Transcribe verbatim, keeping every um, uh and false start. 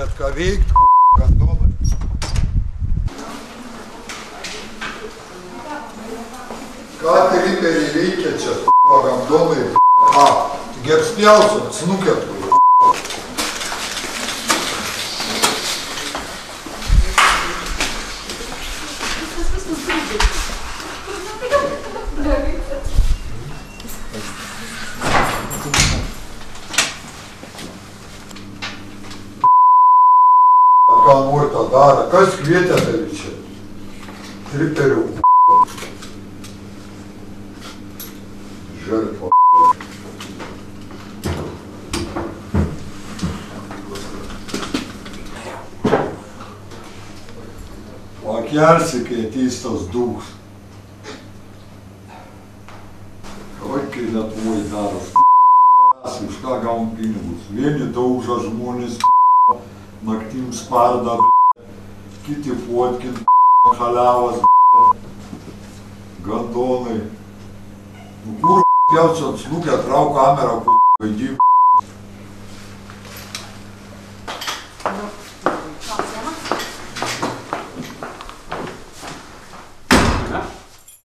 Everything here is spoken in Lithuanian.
turėt ką veikt, gandonai. Ką tai riperiai veikia čia, gandonai? A, taigi apspjausiu, snukė turi. Ką nori tą daro? Kas kvietė tave čia? Triperių. Želpo. Pakelsi, kai ateis tas dūks. Kai Lietuvoj daros. Už ką gaun pinigus? Vieni dauža žmonės, naktim sparda, kiti fotkint, haliavas, gandonai. Nu kur pjaučiant snukę, trauk kamerą, vaidį.